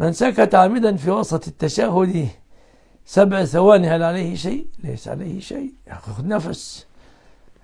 من سكت عامدا في وسط التشهد 7 ثواني هل عليه شيء؟ ليس عليه شيء، ياخذ نفس.